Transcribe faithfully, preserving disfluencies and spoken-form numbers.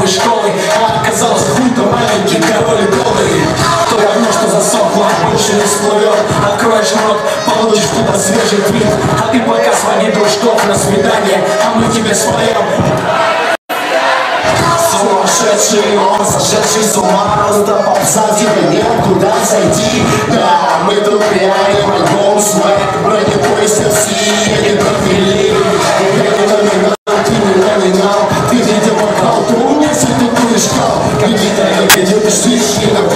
новой школы, а оказался хуй-то маленький, король голый. То равно, что засохло, больше не всплывет. Откроешь рот, получишь туда свежий твит. А ты пока своих дружков на свидание, а мы тебе споем. Сумасшедший он, сошедший с ума, просто попса, тебе некуда зайти. Да, мы тут пиарим альбом свой, бронепоезд все, едет профили. Я не номинал, ты не номинал, ты видимо кал, ты умница, ты будешь кал. Какие-то люди, ты шли,